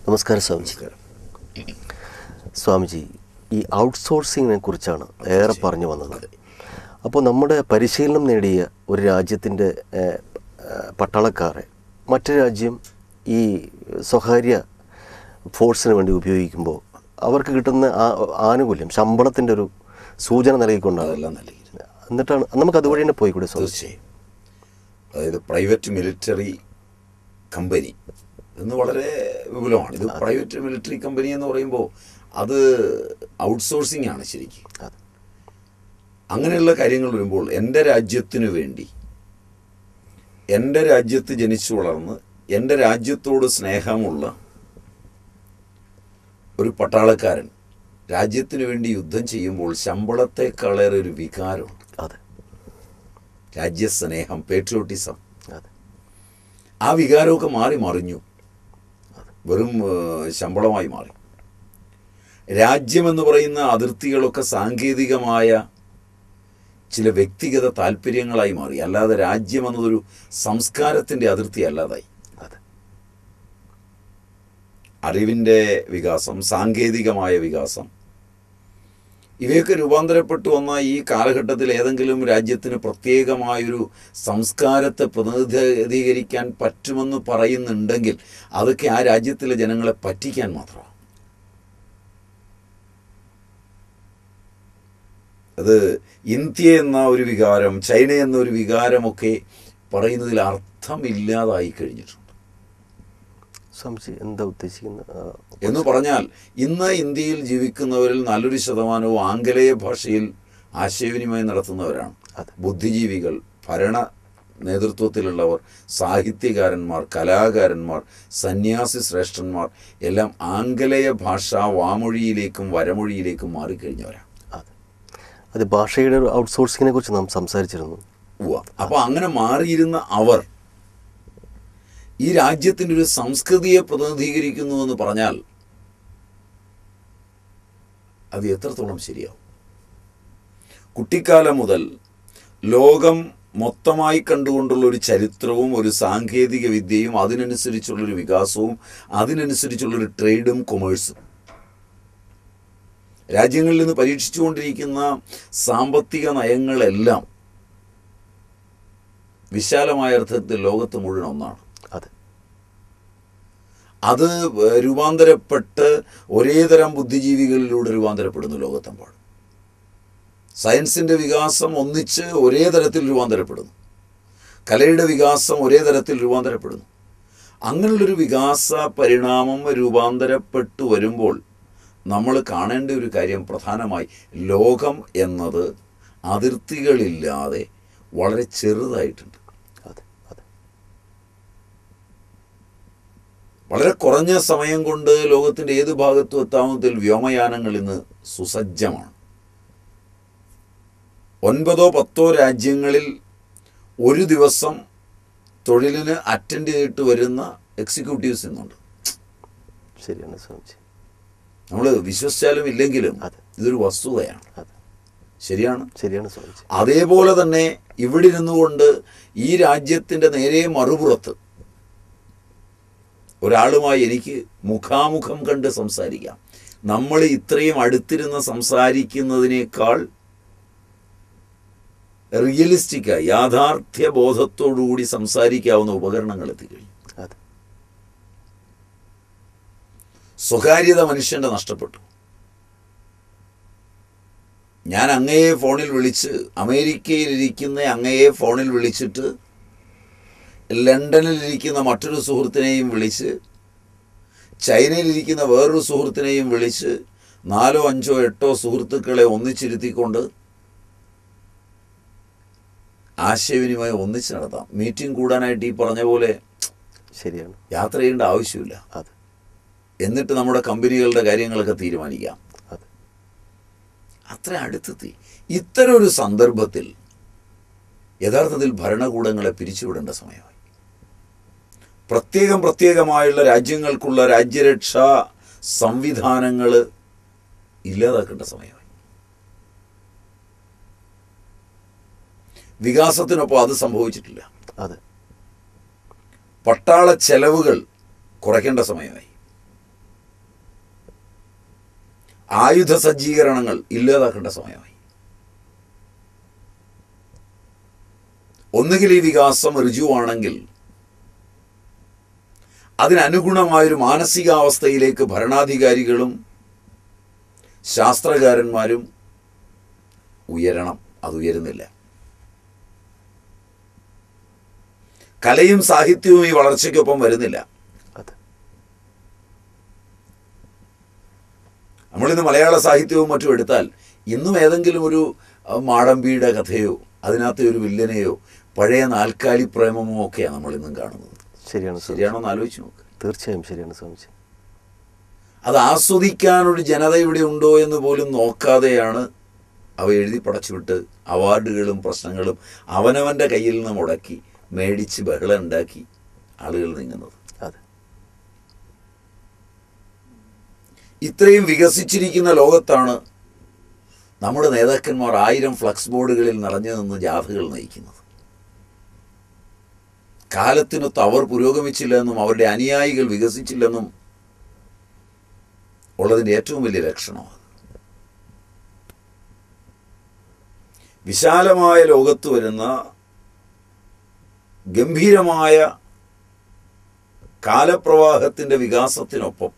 നമസ്കാരം സ്വാമിജി. സ്വാമിജി, ഈ ഔട്ട്സോഴ്സിങ്ങിനെ കുറിച്ചാണ് ഏറെ പറഞ്ഞു വന്നത്. അപ്പോൾ നമ്മുടെ പരിശീലനം നേടിയ ഒരു രാജ്യത്തിൻ്റെ പട്ടാളക്കാരെ മറ്റു രാജ്യം ഈ സ്വകാര്യ ഫോഴ്സിന് വേണ്ടി ഉപയോഗിക്കുമ്പോൾ അവർക്ക് കിട്ടുന്ന ആനുകൂല്യം ശമ്പളത്തിൻ്റെ ഒരു സൂചന നൽകിക്കൊണ്ടാണ് അതെല്ലാം നൽകിയിരുന്നത്. എന്നിട്ടാണ് നമുക്ക് അതുവഴി തന്നെ പോയിക്കൂടെ? തീർച്ചയായും. അതായത് പ്രൈവറ്റ് മിലിറ്ററി കമ്പനി എന്ന് വളരെ വിപുലമാണ്. ഇത് പ്രൈവറ്റ് മിലിറ്ററി കമ്പനി എന്ന് പറയുമ്പോൾ അത് ഔട്ട്സോഴ്സിംഗ് ആണ് ശരിക്കും. അങ്ങനെയുള്ള കാര്യങ്ങൾ വരുമ്പോൾ എൻ്റെ രാജ്യത്തിനു വേണ്ടി, എൻ്റെ രാജ്യത്ത് ജനിച്ചു വളർന്ന് എൻ്റെ രാജ്യത്തോട് സ്നേഹമുള്ള ഒരു പട്ടാളക്കാരൻ രാജ്യത്തിനു വേണ്ടി യുദ്ധം ചെയ്യുമ്പോൾ ശമ്പളത്തെക്കാളേറെ ഒരു വികാരമുണ്ട്. രാജ്യസ്നേഹം, പേട്രിയോട്ടിസം. ആ വികാരമൊക്കെ മാറി മറിഞ്ഞു, വെറും ശമ്പളമായി മാറി. രാജ്യമെന്ന് പറയുന്ന അതിർത്തികളൊക്കെ സാങ്കേതികമായ ചില വ്യക്തിഗത താല്പര്യങ്ങളായി മാറി. അല്ലാതെ രാജ്യം എന്നതൊരു സംസ്കാരത്തിൻ്റെ അതിർത്തി അല്ലാതായി. അറിവിൻ്റെ വികാസം, സാങ്കേതികമായ വികാസം, ഇവയൊക്കെ രൂപാന്തരപ്പെട്ടു വന്ന ഈ കാലഘട്ടത്തിൽ ഏതെങ്കിലും രാജ്യത്തിന് പ്രത്യേകമായൊരു സംസ്കാരത്തെ പ്രതിനിധീകരിക്കാൻ പറ്റുമെന്ന് പറയുന്നുണ്ടെങ്കിൽ അതൊക്കെ ആ രാജ്യത്തിലെ ജനങ്ങളെ പറ്റിക്കാൻ മാത്രമാണ്. അത് ഇന്ത്യ എന്ന ഒരു വികാരം, ചൈന എന്നൊരു വികാരമൊക്കെ പറയുന്നതിൽ അർത്ഥമില്ലാതായി കഴിഞ്ഞിട്ടുണ്ട്. എന്താ ഉദ്ദേശിക്കുന്നത് എന്ന് പറഞ്ഞാൽ, ഇന്ന് ഇന്ത്യയിൽ ജീവിക്കുന്നവരിൽ നല്ലൊരു ശതമാനവും ആംഗലേയ ഭാഷയിൽ ആശയവിനിമയം നടത്തുന്നവരാണ്. ബുദ്ധിജീവികൾ, ഭരണ നേതൃത്വത്തിലുള്ളവർ, സാഹിത്യകാരന്മാർ, കലാകാരന്മാർ, സന്യാസി ശ്രേഷ്ഠന്മാർ എല്ലാം ആംഗലേയ ഭാഷ വാമൊഴിയിലേക്കും വരമൊഴിയിലേക്കും മാറിക്കഴിഞ്ഞവരാണ്. അത് ഭാഷയുടെ ഒരു ഔട്ട്സോഴ്സിങ്ങിനെ കുറിച്ച് നാം സംസാരിച്ചിരുന്നു. അപ്പോൾ അങ്ങനെ മാറിയിരുന്ന അവർ ഈ രാജ്യത്തിൻ്റെ ഒരു സംസ്കൃതിയെ പ്രതിനിധീകരിക്കുന്നു എന്ന് പറഞ്ഞാൽ അത് എത്രത്തോളം ശരിയാവും? കുട്ടിക്കാലം മുതൽ ലോകം മൊത്തമായി കണ്ടുകൊണ്ടുള്ള ഒരു ചരിത്രവും ഒരു സാങ്കേതിക വിദ്യയും അതിനനുസരിച്ചുള്ളൊരു വികാസവും അതിനനുസരിച്ചുള്ളൊരു ട്രേഡും കൊമേഴ്സും, രാജ്യങ്ങളിൽ നിന്ന് പരീക്ഷിച്ചുകൊണ്ടിരിക്കുന്ന സാമ്പത്തിക നയങ്ങളെല്ലാം വിശാലമായ അർത്ഥത്തിൽ ലോകത്ത് മുഴുവൻ ഒന്നാണ്. അത് രൂപാന്തരപ്പെട്ട് ഒരേ തരം ബുദ്ധിജീവികളിലൂടെ രൂപാന്തരപ്പെടുന്നു ലോകത്തെമ്പാടും. സയൻസിൻ്റെ വികാസം ഒന്നിച്ച് ഒരേ തരത്തിൽ രൂപാന്തരപ്പെടുന്നു. കലയുടെ വികാസം ഒരേ തരത്തിൽ രൂപാന്തരപ്പെടുന്നു. അങ്ങനെയുള്ളൊരു വികാസ പരിണാമം രൂപാന്തരപ്പെട്ടു വരുമ്പോൾ നമ്മൾ കാണേണ്ട ഒരു കാര്യം പ്രധാനമായി, ലോകം എന്നത് അതിർത്തികളില്ലാതെ വളരെ ചെറുതായിട്ടുണ്ട്. വളരെ കുറഞ്ഞ സമയം കൊണ്ട് ലോകത്തിൻ്റെ ഏത് ഭാഗത്തും എത്താവുന്നതിൽ വ്യോമയാനങ്ങൾ ഇന്ന് സുസജ്ജമാണ്. 9-10 രാജ്യങ്ങളിൽ ഒരു ദിവസം തൊഴിലിന് അറ്റൻഡ് ചെയ്തിട്ട് വരുന്ന എക്സിക്യൂട്ടീവ്സ് ഇന്നുണ്ട്. ശരിയാണ് സ്വാമിജി. നമ്മൾ വിശ്വസിച്ചാലും ഇല്ലെങ്കിലും ഇതൊരു വസ്തുതയാണ്. ശരിയാണ് സ്വാമിജി. അതേപോലെ തന്നെ ഇവിടെ ഇരുന്നുകൊണ്ട് ഈ രാജ്യത്തിൻ്റെ നേരെ മറുപുറത്ത് ഒരാളുമായി എനിക്ക് മുഖാമുഖം കണ്ട് സംസാരിക്കാം. നമ്മൾ ഇത്രയും അടുത്തിരുന്ന് സംസാരിക്കുന്നതിനേക്കാൾ റിയലിസ്റ്റിക്കായി, യാഥാർത്ഥ്യ ബോധത്തോടുകൂടി സംസാരിക്കാവുന്ന ഉപകരണങ്ങൾ എത്തിക്കഴിഞ്ഞു. സ്വകാര്യത മനുഷ്യൻ്റെ നഷ്ടപ്പെട്ടു. ഞാൻ അങ്ങയെ ഫോണിൽ വിളിച്ച്, അമേരിക്കയിലിരിക്കുന്ന അങ്ങയെ ഫോണിൽ വിളിച്ചിട്ട് ലണ്ടനിലിരിക്കുന്ന മറ്റൊരു സുഹൃത്തിനെയും വിളിച്ച്, ചൈനയിലിരിക്കുന്ന വേറൊരു സുഹൃത്തിനെയും വിളിച്ച് 4, 5, 8 സുഹൃത്തുക്കളെ ഒന്നിച്ചിരുത്തിക്കൊണ്ട് ആശയവിനിമയം ഒന്നിച്ച് നടത്താം. മീറ്റിംഗ് കൂടാനായിട്ട് ഈ പറഞ്ഞ പോലെ ശരിയാണ്, യാത്ര ചെയ്യേണ്ട ആവശ്യമില്ല. എന്നിട്ട് നമ്മുടെ കമ്പനികളുടെ കാര്യങ്ങളൊക്കെ തീരുമാനിക്കാം. അത്ര അടുത്തെത്തി. ഇത്തരം ഒരു സന്ദർഭത്തിൽ യഥാർത്ഥത്തിൽ ഭരണകൂടങ്ങളെ പിരിച്ചുവിടേണ്ട സമയമായി. പ്രത്യേകമായുള്ള രാജ്യങ്ങൾക്കുള്ള രാജ്യരക്ഷാ സംവിധാനങ്ങൾ ഇല്ലാതാക്കേണ്ട സമയമായി. വികാസത്തിനൊപ്പം അത് സംഭവിച്ചിട്ടില്ല. പട്ടാള ചെലവുകൾ കുറയ്ക്കേണ്ട സമയമായി. ആയുധ സജ്ജീകരണങ്ങൾ ഇല്ലാതാക്കേണ്ട സമയമായി. ഒന്നുകിൽ ഈ വികാസം ഋജുവാണെങ്കിൽ അതിനനുഗുണമായൊരു മാനസികാവസ്ഥയിലേക്ക് ഭരണാധികാരികളും ശാസ്ത്രകാരന്മാരും ഉയരണം. അതുയരുന്നില്ല. കലയും സാഹിത്യവും ഈ വളർച്ചയ്ക്കൊപ്പം വരുന്നില്ല. നമ്മളിന്ന് മലയാള സാഹിത്യവും മറ്റും എടുത്താൽ ഇന്നും ഏതെങ്കിലും ഒരു മാടമ്പിയുടെ കഥയോ അതിനകത്തെ ഒരു വില്ലനെയോ പഴയ നാൽക്കാലി പ്രേമമോ ഒക്കെയാണ് നമ്മളിന്നും കാണുന്നത്. ശരിയാണോ എന്ന് ആലോചിച്ച് നോക്ക്. തീർച്ചയായും ശരിയാണ് സ്വാമിജി. അത് ആസ്വദിക്കാനൊരു ജനത ഇവിടെ ഉണ്ടോ എന്ന് പോലും നോക്കാതെയാണ് അവ എഴുതി പടച്ചുവിട്ട് അവാർഡുകളും പ്രശ്നങ്ങളും അവനവൻ്റെ കയ്യിൽ നിന്ന് മുടക്കി മേടിച്ച് ബഹളം ഉണ്ടാക്കി ആളുകൾ നീങ്ങുന്നത്. ഇത്രയും വികസിച്ചിരിക്കുന്ന ലോകത്താണ് നമ്മുടെ നേതാക്കന്മാർ 1000 ഫ്ലക്സ് ബോർഡുകളിൽ നിറഞ്ഞു നിന്ന് ജാഥകൾ നയിക്കുന്നത്. കാലത്തിനൊത്ത് അവർ പുരോഗമിച്ചില്ലെന്നും അവരുടെ അനുയായികൾ വികസിച്ചില്ലെന്നും ഉള്ളതിൻ്റെ ഏറ്റവും വലിയ ലക്ഷണമാണ്. വിശാലമായ ലോകത്ത് വരുന്ന ഗംഭീരമായ കാലപ്രവാഹത്തിൻ്റെ വികാസത്തിനൊപ്പം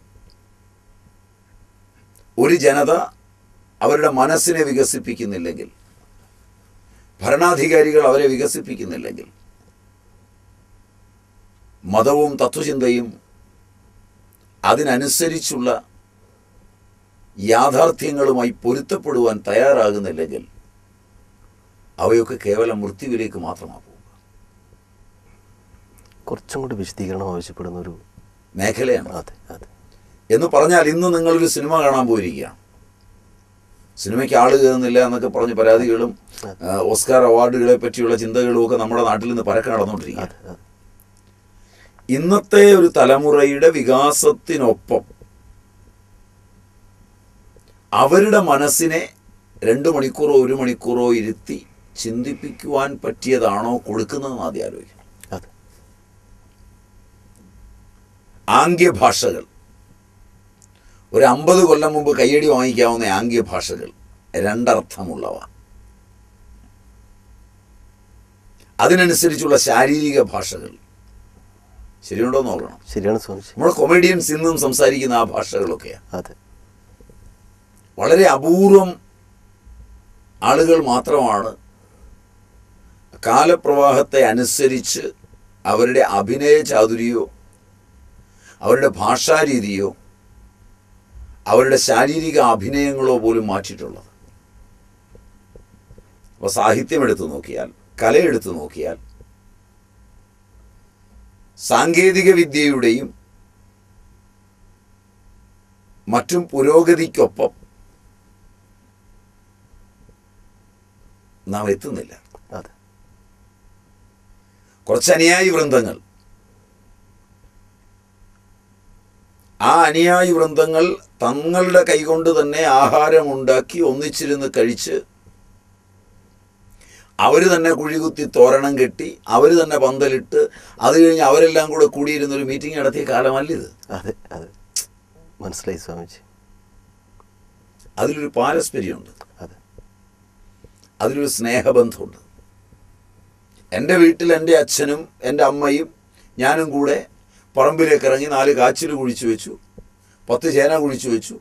ഒരു ജനത അവരുടെ മനസ്സിനെ വികസിപ്പിക്കുന്നില്ലെങ്കിൽ, ഭരണാധികാരികൾ അവരെ വികസിപ്പിക്കുന്നില്ലെങ്കിൽ, മതവും തത്വചിന്തയും അതിനനുസരിച്ചുള്ള യാഥാർത്ഥ്യങ്ങളുമായി പൊരുത്തപ്പെടുവാൻ തയ്യാറാകുന്നില്ലെങ്കിൽ അവയൊക്കെ കേവലം മൃത്യുവിലേക്ക് മാത്രമാണ് പോകുക. കുറച്ചും കൂടി വിശദീകരണം ആവശ്യപ്പെടുന്ന ഒരു മേഖലയാണ്. അതെ അതെ. എന്ന് പറഞ്ഞാൽ ഇന്ന് നിങ്ങളൊരു സിനിമ കാണാൻ പോയിരിക്കുകയാണ്. സിനിമയ്ക്ക് ആൾ കയറുന്നില്ല എന്നൊക്കെ പറഞ്ഞ് പരാതികളും ഓസ്കാർ അവാർഡുകളെ പറ്റിയുള്ള ചിന്തകളും ഒക്കെ നമ്മുടെ നാട്ടിൽ നിന്ന് പരക്കെ നടന്നുകൊണ്ടിരിക്കുകയാണ്. ഇന്നത്തെ ഒരു തലമുറയുടെ വികാസത്തിനൊപ്പം അവരുടെ മനസ്സിനെ 2 മണിക്കൂറോ 1 മണിക്കൂറോ ഇരുത്തി ചിന്തിപ്പിക്കുവാൻ പറ്റിയതാണോ കൊടുക്കുന്നതെന്ന് ആദ്യം ആലോചിക്കണം. ആംഗ്യഭാഷകൾ, ഒരു 50 കൊല്ലം മുമ്പ് കയ്യടി വാങ്ങിക്കാവുന്ന ആംഗ്യഭാഷകൾ 2 അർത്ഥമുള്ളവ, അതിനനുസരിച്ചുള്ള ശാരീരിക ഭാഷകൾ ശരിയുണ്ടോ എന്ന് നോക്കണം. ശരിയാണ് സ്വാമി. നമ്മുടെ കൊമേഡിയൻസ് ഇന്നും സംസാരിക്കുന്ന ആ ഭാഷകളൊക്കെയാണ്. അതെ. വളരെ അപൂർവം ആളുകൾ മാത്രമാണ് കാലപ്രവാഹത്തെ അനുസരിച്ച് അവരുടെ അഭിനയ ചാതുരിയോ അവരുടെ ഭാഷാരീതിയോ അവരുടെ ശാരീരിക അഭിനയങ്ങളോ പോലും മാറ്റിയിട്ടുള്ളത്. അപ്പോൾ സാഹിത്യം എടുത്തു നോക്കിയാൽ, കലയെടുത്തു നോക്കിയാൽ, സാങ്കേതിക വിദ്യയുടെയും മറ്റും പുരോഗതിക്കൊപ്പം നാം എത്തുന്നില്ല. കുറച്ച് അനുയായി വൃന്ദങ്ങൾ, ആ അനുയായി വൃന്ദങ്ങൾ തങ്ങളുടെ കൈകൊണ്ട് തന്നെ ആഹാരമുണ്ടാക്കി ഒന്നിച്ചിരുന്ന് കഴിച്ച് അവർ തന്നെ കുഴികുത്തി തോരണം കെട്ടി അവർ തന്നെ പന്തലിട്ട് അത് കഴിഞ്ഞ് അവരെല്ലാം കൂടെ കൂടിയിരുന്നൊരു മീറ്റിംഗ് നടത്തിയ കാലമല്ലിത്. അതെ അതെ, മനസ്സിലായി സ്വാമിജി. അതിലൊരു പാരസ്പര്യമുണ്ട്, അതിലൊരു സ്നേഹബന്ധമുണ്ട്. എൻ്റെ വീട്ടിൽ എൻ്റെ അച്ഛനും എൻ്റെ അമ്മയും ഞാനും കൂടെ പറമ്പിലേക്ക് ഇറങ്ങി 4 കാച്ചിൽ കുഴിച്ചു വെച്ചു, 10 ചേന കുഴിച്ചു വെച്ചു.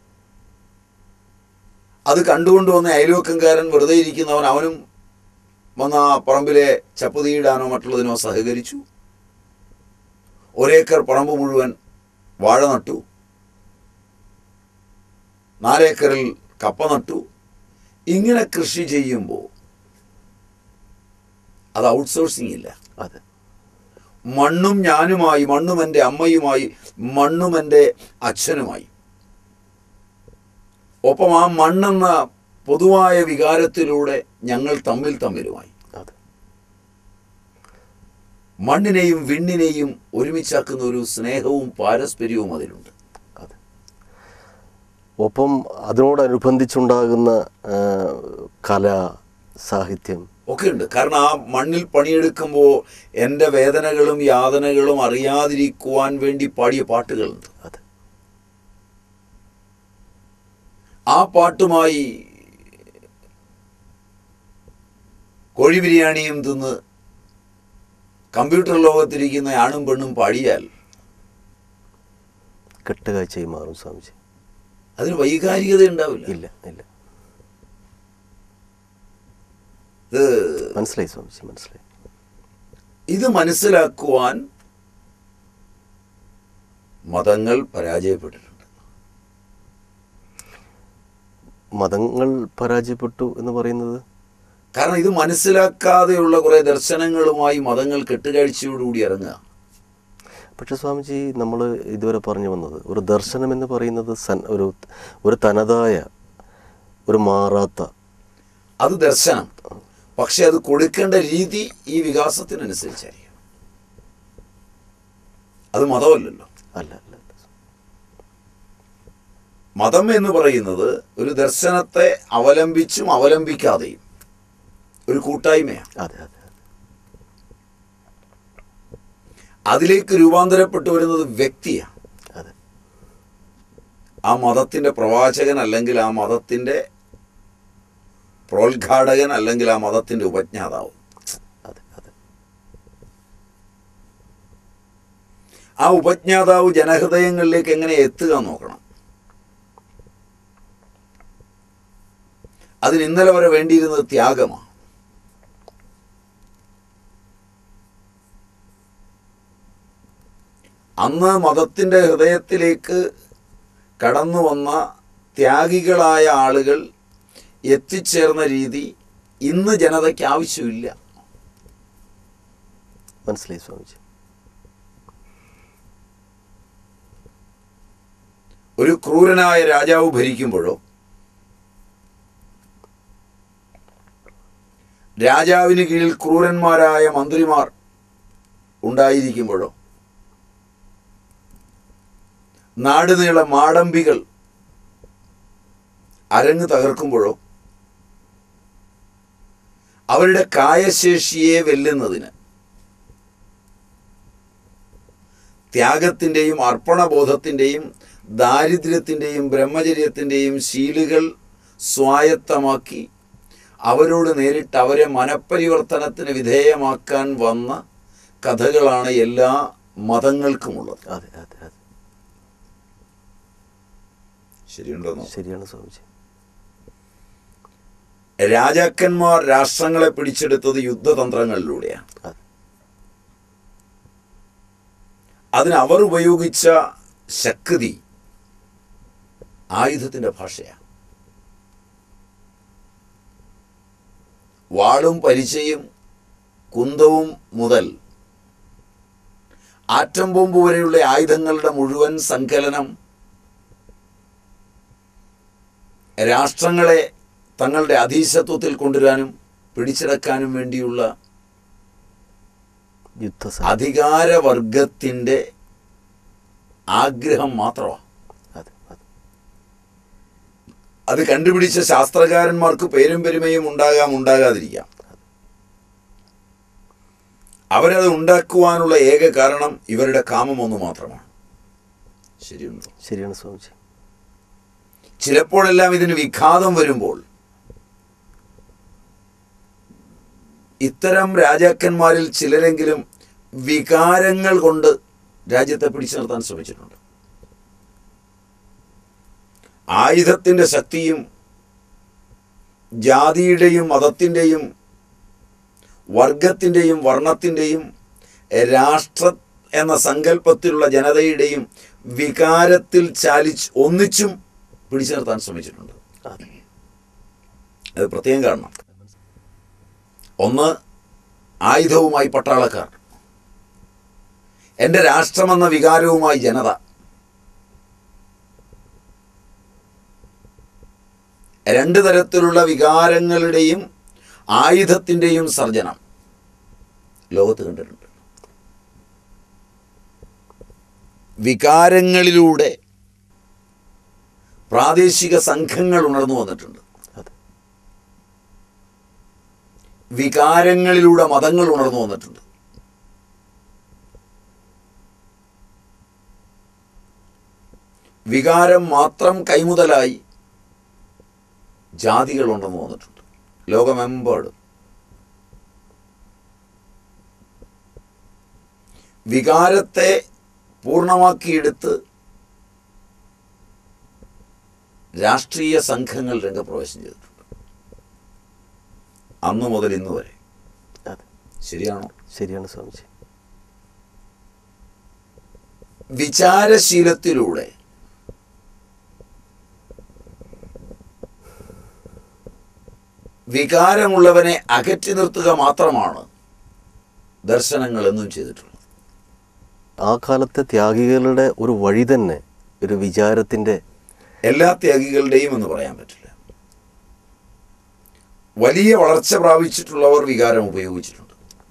അത് കണ്ടുകൊണ്ട് വന്ന അയൽവക്കംകാരൻ വെറുതെ ഇരിക്കുന്നവൻ അവനും വന്ന് ആ പറമ്പിലെ ചപ്പ് തീയിടാനോ മറ്റുള്ളതിനോ സഹകരിച്ചു. 1 ഏക്കർ പറമ്പ് മുഴുവൻ വാഴ നട്ടു, 4 ഏക്കറിൽ കപ്പ നട്ടു. ഇങ്ങനെ കൃഷി ചെയ്യുമ്പോൾ അത് ഔട്ട്സോഴ്സിങ് ഇല്ല. അതെ. മണ്ണും ഞാനുമായി, മണ്ണും എൻ്റെ അമ്മയുമായി, മണ്ണും എൻ്റെ അച്ഛനുമായി, ഒപ്പം ആ മണ്ണെന്ന പൊതുവായ വികാരത്തിലൂടെ ഞങ്ങൾ തമ്മിലുമായി. മണ്ണിനെയും വിണ്ണിനെയും ഒരുമിച്ചാക്കുന്ന ഒരു സ്നേഹവും പാരസ്പര്യവും അതിലുണ്ട്. ഒപ്പം അതിനോടനുബന്ധിച്ചുണ്ടാകുന്ന കല, സാഹിത്യം ഒക്കെ ഉണ്ട്. കാരണം ആ മണ്ണിൽ പണിയെടുക്കുമ്പോൾ എൻ്റെ വേദനകളും യാതനകളും അറിയാതിരിക്കുവാൻ വേണ്ടി പാടിയ പാട്ടുകളുണ്ട്. ആ പാട്ടുമായി കോഴി ബിരിയാണിയും തിന്ന് കമ്പ്യൂട്ടർ ലോകത്തിരിക്കുന്ന ആണും പെണ്ണും പാടിയാൽ കെട്ടുകാഴ്ചയായി മാറും സ്വാമിജി. അതിന് വൈകാരികത ഉണ്ടാവില്ല. ഇല്ല ഇല്ല. ഇത് മനസ്സിലായി സ്വാമിജി, മനസ്സിലായി. ഇത് മനസ്സിലാക്കുവാൻ മതങ്ങൾ പരാജയപ്പെട്ടിട്ടുണ്ട്. മതങ്ങൾ പരാജയപ്പെട്ടു എന്ന് പറയുന്നത് കാരണം ഇത് മനസ്സിലാക്കാതെയുള്ള കുറേ ദർശനങ്ങളുമായി മതങ്ങൾ കെട്ടുകാഴ്ചയോടുകൂടി ഇറങ്ങുക. പക്ഷെ സ്വാമിജി, നമ്മൾ ഇതുവരെ പറഞ്ഞു വന്നത് ഒരു ദർശനം എന്ന് പറയുന്നത് ഒരു തനതായ ഒരു മാറാത്ത അത് ദർശനം. പക്ഷെ അത് കൊടുക്കേണ്ട രീതി ഈ വികാസത്തിനനുസരിച്ചായിരിക്കും. അത് മതമല്ലല്ലോ. അല്ല അല്ല. മതം എന്ന് പറയുന്നത് ഒരു ദർശനത്തെ അവലംബിച്ചും അവലംബിക്കാതെയും ഒരു കൂട്ടായ്മയാണ്. അതെ അതെ. അതിലേക്ക് രൂപാന്തരപ്പെട്ടു വരുന്നത് വ്യക്തിയാണ്. അതെ. ആ മതത്തിൻ്റെ പ്രവാചകൻ, അല്ലെങ്കിൽ ആ മതത്തിൻ്റെ പ്രോദ്ഘാടകൻ, അല്ലെങ്കിൽ ആ മതത്തിൻ്റെ ഉപജ്ഞാതാവ്. അതെ അതെ. ആ ഉപജ്ഞാതാവ് ജനഹൃദയങ്ങളിലേക്ക് എങ്ങനെ എത്തുക നോക്കണം. അതിന് ഇന്നലെ വരെ വേണ്ടിയിരുന്നത് ത്യാഗമാണ്. അന്ന് മതത്തിൻ്റെ ഹൃദയത്തിലേക്ക് കടന്നു വന്ന ത്യാഗികളായ ആളുകൾ എത്തിച്ചേർന്ന രീതി ഇന്ന് ജനതയ്ക്ക് ആവശ്യമില്ല. മനസ്സിലായി സ്വാമിജി. ഒരു ക്രൂരനായ രാജാവ് ഭരിക്കുമ്പോഴോ രാജാവിന് കീഴിൽ ക്രൂരന്മാരായ മന്ത്രിമാർ ഉണ്ടായിരിക്കുമ്പോഴോ നാടുനീള മാടമ്പികൾ അരങ്ങ് തകർക്കുമ്പോഴോ അവരുടെ കായശേഷിയെ വെല്ലുന്നതിന് ത്യാഗത്തിൻ്റെയും അർപ്പണബോധത്തിൻ്റെയും ദാരിദ്ര്യത്തിൻ്റെയും ബ്രഹ്മചര്യത്തിൻ്റെയും ശീലുകൾ സ്വായത്തമാക്കി അവരോട് നേരിട്ട് അവരെ മനഃപരിവർത്തനത്തിന് വിധേയമാക്കാൻ വന്ന കഥകളാണ് എല്ലാ മതങ്ങൾക്കുമുള്ളത്. അതെ അതെ അതെ. ശരിയുണ്ടോ? ശരിയാണ് സ്വാമിജി. രാജാക്കന്മാർ രാഷ്ട്രങ്ങളെ പിടിച്ചെടുത്തത് യുദ്ധതന്ത്രങ്ങളിലൂടെയാണ്. അതിന് അവർ ഉപയോഗിച്ച ശക്തി ആയുധത്തിൻ്റെ ഭാഷയാണ്. വാളും പരിചയും കുന്തവും മുതൽ ആറ്റം ബോംബ് വരെയുള്ള ആയുധങ്ങളുടെ മുഴുവൻ സങ്കലനം രാഷ്ട്രങ്ങളെ തങ്ങളുടെ അധീശത്വത്തിൽ കൊണ്ടുവരാനും പിടിച്ചെടുക്കാനും വേണ്ടിയുള്ള അധികാരവർഗത്തിൻ്റെ ആഗ്രഹം മാത്രമാണ്. അത് കണ്ടുപിടിച്ച ശാസ്ത്രകാരന്മാർക്ക് പേരും പെരുമയും ഉണ്ടാകാം, ഉണ്ടാകാതിരിക്കാം. അവരത് ഉണ്ടാക്കുവാനുള്ള ഏക കാരണം ഇവരുടെ കാമം ഒന്ന് മാത്രമാണ്. ശരിയുണ്ടോ? ശരിയാണ് സ്വാമിജി. ചിലപ്പോഴെല്ലാം ഇതിന് വിഘാതം വരുമ്പോൾ ഇത്തരം രാജാക്കന്മാരിൽ ചിലരെങ്കിലും വികാരങ്ങൾ കൊണ്ട് രാജ്യത്തെ പിടിച്ചു നിർത്താൻ ശ്രമിച്ചിട്ടുണ്ട്. ആയുധത്തിൻ്റെ ശക്തിയും ജാതിയുടെയും മതത്തിൻ്റെയും വർഗത്തിൻ്റെയും വർണ്ണത്തിൻ്റെയും രാഷ്ട്ര എന്ന സങ്കല്പത്തിലുള്ള ജനതയുടെയും വികാരത്തിൽ ഒന്നിച്ചും പിടിച്ചു നിർത്താൻ ശ്രമിച്ചിട്ടുണ്ട്. അത് പ്രത്യേകം കാണണം. ഒന്ന്, ആയുധവുമായി പട്ടാളക്കാർ, എൻ്റെ രാഷ്ട്രമെന്ന വികാരവുമായി ജനത. രണ്ട് തരത്തിലുള്ള വികാരങ്ങളുടെയും ആയുധത്തിൻ്റെയും സർജനം ലോകത്ത് കണ്ടിട്ടുണ്ട്. വികാരങ്ങളിലൂടെ പ്രാദേശിക സംഘങ്ങൾ ഉണർന്നു വന്നിട്ടുണ്ട്. വികാരങ്ങളിലൂടെ മതങ്ങൾ ഉണർന്നു വന്നിട്ടുണ്ട്. വികാരം മാത്രം കൈമുതലായി ജാതികളുണ്ടെന്ന് വന്നിട്ടുണ്ട് ലോകമെമ്പാടും. വികാരത്തെ പൂർണ്ണമാക്കിയെടുത്ത് രാഷ്ട്രീയ സംഘങ്ങൾ രംഗപ്രവേശം ചെയ്തിട്ടുണ്ട് അന്നു മുതൽ ഇന്ന് വരെ. ശരിയാണോ? ശരിയാണ് സ്വാമിജി. വിചാരശീലത്തിലൂടെ വികാരമുള്ളവനെ അകറ്റി നിർത്തുക മാത്രമാണ് ദർശനങ്ങൾ എന്നും ചെയ്തിട്ടുള്ളത്. ആ കാലത്തെ ത്യാഗികളുടെ ഒരു വഴി തന്നെ ഒരു വിചാരത്തിൻ്റെ, എല്ലാ ത്യാഗികളുടെയും എന്ന് പറയാൻ പറ്റില്ല. വലിയ വളർച്ച പ്രാപിച്ചിട്ടുള്ളവർ വികാരം ഉപയോഗിച്ചിട്ടുണ്ട്.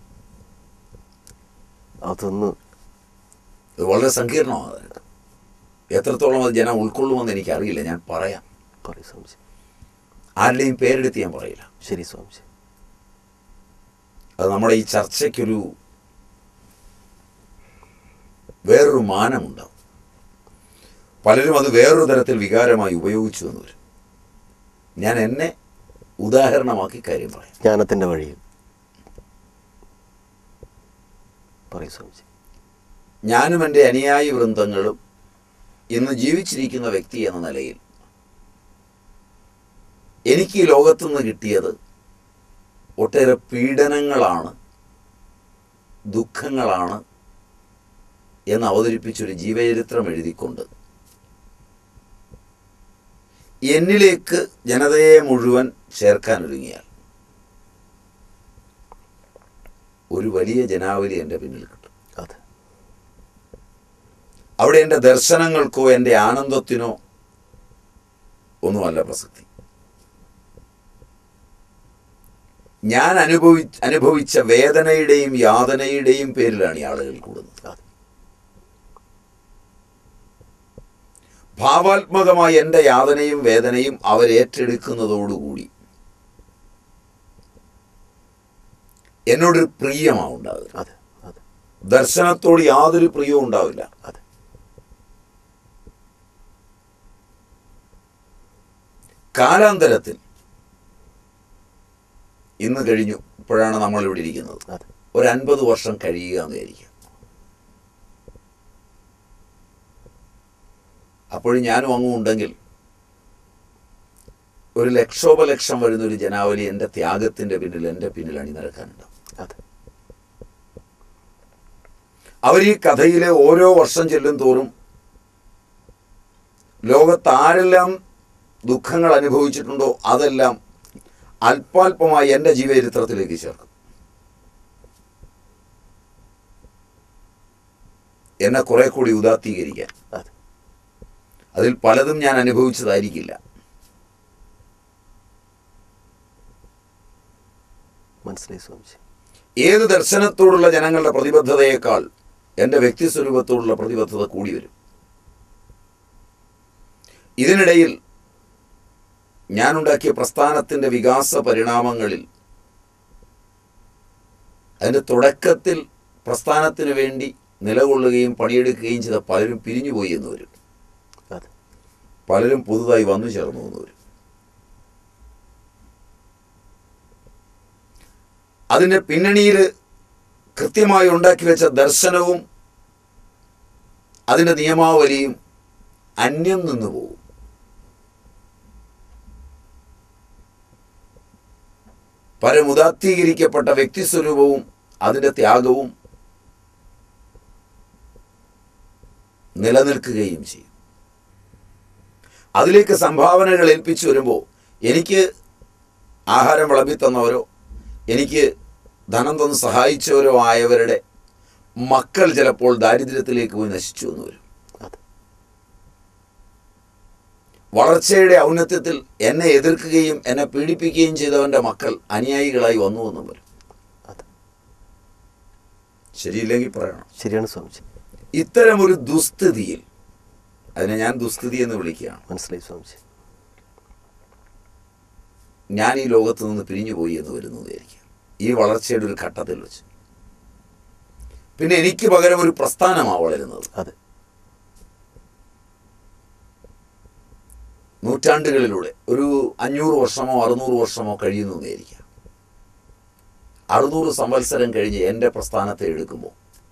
അതൊന്ന് ഇത് വളരെ സങ്കീർണമാണ്. എത്രത്തോളം അത് ജനം ഉൾക്കൊള്ളുമെന്ന് എനിക്കറിയില്ല. ഞാൻ പറയാം. പറയും സ്വാമിജി. ആരുടെയും പേരെടുത്ത് ഞാൻ പറയില്ല. ശരി സ്വാമിജി. അത് നമ്മുടെ ഈ ചർച്ചയ്ക്കൊരു വേറൊരു മാനമുണ്ടാവും. പലരും അത് വേറൊരു തരത്തിൽ വികാരമായി ഉപയോഗിച്ചു എന്ന് വരും. ഞാൻ എന്നെ ഉദാഹരണമാക്കി കാര്യം പറയാം. ജ്ഞാനത്തിൻ്റെ വഴിയിൽ പറയും സ്വാമിജി. ഞാനും എൻ്റെ അനുയായി വൃന്ദങ്ങളും ഇന്ന് ജീവിച്ചിരിക്കുന്ന വ്യക്തി എന്ന നിലയിൽ എനിക്ക് ഈ ലോകത്തുനിന്ന് കിട്ടിയത് ഒട്ടേറെ പീഡനങ്ങളാണ്, ദുഃഖങ്ങളാണ് എന്ന് അവതരിപ്പിച്ചൊരു ജീവചരിത്രം എഴുതിക്കൊണ്ട് എന്നിലേക്ക് ജനതയെ മുഴുവൻ ചേർക്കാനൊരുങ്ങിയാൽ ഒരു വലിയ ജനാവലി എൻ്റെ പിന്നിൽ കിട്ടും. അതെ. അവിടെ എൻ്റെ ദർശനങ്ങൾക്കോ എൻ്റെ ആനന്ദത്തിനോ ഒന്നുമല്ല പ്രസക്തി. ഞാൻ അനുഭവിച്ച വേദനയുടെയും യാതനയുടെയും പേരിലാണ് ഈ ആളുകൾ കൂടുന്നത്. ഭാവാത്മകമായ എൻ്റെ യാതനയും വേദനയും അവരേറ്റെടുക്കുന്നതോടുകൂടി എന്നോടൊരു പ്രിയമാണ് ഉണ്ടാകുക. ദർശനത്തോട് യാതൊരു പ്രിയവും ഉണ്ടാവില്ല. കാലാന്തരത്തിൽ ഇന്ന് കഴിഞ്ഞു, ഇപ്പോഴാണ് നമ്മളിവിടെ ഇരിക്കുന്നത്. ഒരു 50 വർഷം കഴിയുക എന്ന് വിചാരിക്കുക. അപ്പോഴും ഞാനും അങ്ങും ഉണ്ടെങ്കിൽ ഒരു ലക്ഷോപലക്ഷം വരുന്നൊരു ജനാവലി എൻ്റെ ത്യാഗത്തിൻ്റെ പിന്നിൽ, എൻ്റെ പിന്നിൽ അണിനിരക്കാനുണ്ടാവും. അവർ ഈ കഥയിലെ ഓരോ വർഷം ചെല്ലും തോറും ലോകത്താരെല്ലാം ദുഃഖങ്ങൾ അനുഭവിച്ചിട്ടുണ്ടോ അതെല്ലാം അല്പാൽപമായി എൻ്റെ ജീവചരിത്രത്തിലേക്ക് ചേർക്കും. എന്നെ കുറെ കൂടി ഉദാത്തീകരിക്കാൻ. അതിൽ പലതും ഞാൻ അനുഭവിച്ചതായിരിക്കില്ല. മനസ്സിലായി സ്വാമിജി. ഏത് ദർശനത്തോടുള്ള ജനങ്ങളുടെ പ്രതിബദ്ധതയേക്കാൾ എൻ്റെ വ്യക്തിസ്വരൂപത്തോടുള്ള പ്രതിബദ്ധത കൂടി വരും. ഇതിനിടയിൽ ഞാനുണ്ടാക്കിയ പ്രസ്ഥാനത്തിൻ്റെ വികാസ പരിണാമങ്ങളിൽ അതിൻ്റെ തുടക്കത്തിൽ പ്രസ്ഥാനത്തിന് വേണ്ടി നിലകൊള്ളുകയും പണിയെടുക്കുകയും ചെയ്ത പലരും പിരിഞ്ഞുപോയി എന്ന് വരും. പലരും പുതുതായി വന്നു ചേർന്നു എന്ന് വരും. അതിൻ്റെ പിന്നണിയിൽ കൃത്യമായി ഉണ്ടാക്കി വെച്ച ദർശനവും അതിൻ്റെ നിയമാവലിയും അന്യം നിന്നു പോകും. പരമുദാത്തീകരിക്കപ്പെട്ട വ്യക്തിസ്വരൂപവും അതിൻ്റെ ത്യാഗവും നിലനിൽക്കുകയും ചെയ്യും. അതിലേക്ക് സംഭാവനകൾ ഏൽപ്പിച്ചു വരുമ്പോൾ എനിക്ക് ആഹാരം വിളമ്പിത്തന്നവരോ എനിക്ക് ധനം തന്ന് സഹായിച്ചവരോ ആയവരുടെ മക്കൾ ചിലപ്പോൾ ദാരിദ്ര്യത്തിലേക്ക് പോയി നശിച്ചു എന്ന് വരും. വളർച്ചയുടെ ഔന്നത്യത്തിൽ എന്നെ എതിർക്കുകയും എന്നെ പീഡിപ്പിക്കുകയും ചെയ്തവൻ്റെ മക്കൾ അനുയായികളായി വന്നു എന്നും വരും. ശരിയില്ലെങ്കിൽ പറയണം. ശരിയാണ് സ്വാമിജി. ഇത്തരമൊരു ദുസ്ഥിതിയിൽ, അതിനെ ഞാൻ ദുസ്ഥിതി എന്ന് വിളിക്കുകയാണ്. മനസ്സിലായി സ്വാമിജി. ഞാൻ ഈ ലോകത്ത് നിന്ന് പിരിഞ്ഞുപോയി എന്ന് വരുന്നതായിരിക്കും ഈ വളർച്ചയുടെ ഒരു ഘട്ടത്തിൽ വെച്ച്. പിന്നെ എനിക്ക് പകരം ഒരു പ്രസ്ഥാനമാണ് വളരുന്നത്. അതെ. നൂറ്റാണ്ടുകളിലൂടെ ഒരു 500 വർഷമോ 600 വർഷമോ കഴിയുന്നു എന്നായിരിക്കാം. 600 സംവത്സരം കഴിഞ്ഞ് എൻ്റെ പ്രസ്ഥാനത്തെ എടുക്കുമ്പോൾ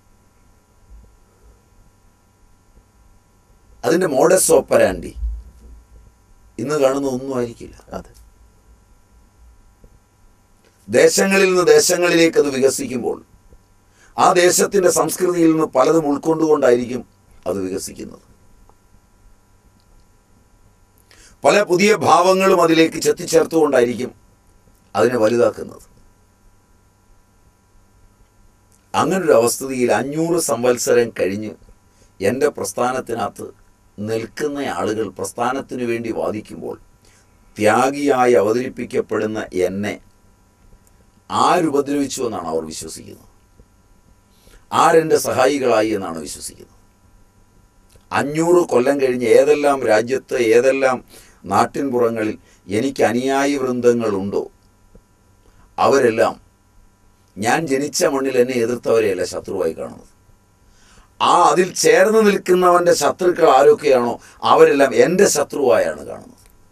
അതിൻ്റെ മോഡസ് ഓപ്പറാൻഡി ഇന്ന് കാണുന്ന ഒന്നും ആയിരിക്കില്ല. അതെ. ദേശങ്ങളിൽ നിന്ന് ദേശങ്ങളിലേക്ക് അത് വികസിക്കുമ്പോൾ ആ ദേശത്തിൻ്റെ സംസ്കൃതിയിൽ നിന്ന് പലതും ഉൾക്കൊണ്ടുകൊണ്ടായിരിക്കും അത് വികസിക്കുന്നത്. പല പുതിയ ഭാവങ്ങളും അതിലേക്ക് ചെത്തിച്ചേർത്തുകൊണ്ടായിരിക്കും അതിനെ വലുതാക്കുന്നത്. അങ്ങനൊരു അവസ്ഥയിൽ 500 സംവത്സരം കഴിഞ്ഞ് എൻ്റെ പ്രസ്ഥാനത്തിനകത്ത് നിൽക്കുന്ന ആളുകൾ പ്രസ്ഥാനത്തിനു വേണ്ടി വാദിക്കുമ്പോൾ ത്യാഗിയായി അവതരിപ്പിക്കപ്പെടുന്ന എന്നെ ആരുപദ്രവിച്ചു എന്നാണ് അവർ വിശ്വസിക്കുന്നത്, ആരെൻ്റെ സഹായികളായി എന്നാണ് വിശ്വസിക്കുന്നത്. 500 കൊല്ലം കഴിഞ്ഞ് ഏതെല്ലാം രാജ്യത്ത് ഏതെല്ലാം നാട്ടിൻപുറങ്ങളിൽ എനിക്ക് അനുയായി വൃന്ദങ്ങളുണ്ടോ അവരെല്ലാം ഞാൻ ജനിച്ച മണ്ണിൽ എന്നെ എതിർത്തവരെയല്ല ശത്രുവായി കാണുന്നത്. അതിൽ ചേർന്ന് നിൽക്കുന്നവൻ്റെ ശത്രുക്കൾ ആരൊക്കെയാണോ അവരെല്ലാം എൻ്റെ ശത്രുവായാണ് കാണുന്നത്.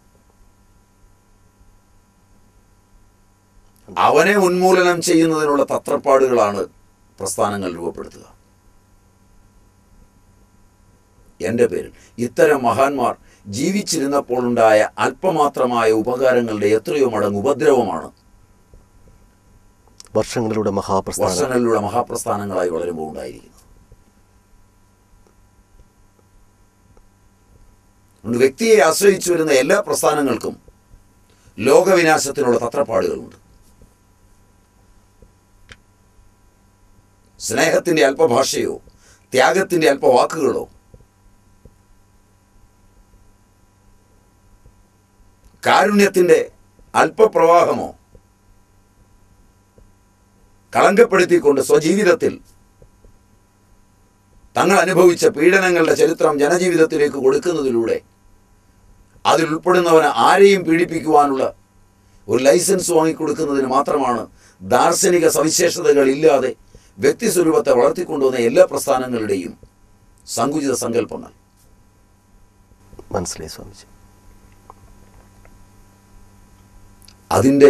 അവനെ ഉന്മൂലനം ചെയ്യുന്നതിനുള്ള തത്രപ്പാടുകളാണ് പ്രസ്ഥാനങ്ങൾ രൂപപ്പെടുത്തുക. എൻ്റെ പേരിൽ ഇത്തരം മഹാന്മാർ ജീവിച്ചിരുന്നപ്പോൾ ഉണ്ടായ അല്പമാത്രമായ ഉപകാരങ്ങളുടെ എത്രയോ മടങ്ങ് ഉപദ്രവമാണ് വർഷങ്ങളിലൂടെ മഹാപ്രസ്ഥാനങ്ങളായി വളരുമ്പോൾ ഉണ്ടായിരിക്കുന്നത്. അതുകൊണ്ട് വ്യക്തിയെ ആശ്രയിച്ചു വരുന്ന എല്ലാ പ്രസ്ഥാനങ്ങൾക്കും ലോകവിനാശത്തിനുള്ള തത്രപ്പാടുകളുണ്ട്. സ്നേഹത്തിൻ്റെ അല്പഭാഷയോ ത്യാഗത്തിൻ്റെ അല്പവാക്കുകളോ കാരുണ്യത്തിൻ്റെ അല്പപ്രവാഹമോ കളങ്കപ്പെടുത്തിക്കൊണ്ട് സ്വജീവിതത്തിൽ തങ്ങൾ അനുഭവിച്ച പീഡനങ്ങളുടെ ചരിത്രം ജനജീവിതത്തിലേക്ക് കൊടുക്കുന്നതിലൂടെ അതിലുൾപ്പെടുന്നവന് ആരെയും പീഡിപ്പിക്കുവാനുള്ള ഒരു ലൈസൻസ് വാങ്ങിക്കൊടുക്കുന്നതിന് മാത്രമാണ് ദാർശനിക സവിശേഷതകളില്ലാതെ വ്യക്തിസ്വരൂപത്തെ വളർത്തിക്കൊണ്ടുവന്ന എല്ലാ പ്രസ്ഥാനങ്ങളുടെയും സങ്കുചിത സങ്കല്പങ്ങൾ. മനസ്സിലായി സ്വാമിജി. അതിൻ്റെ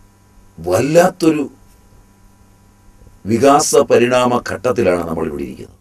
വല്ലാത്തൊരു വികാസ പരിണാമ ഘട്ടത്തിലാണ് നമ്മൾ ഇവിടെ ഇരിക്കുന്നത്.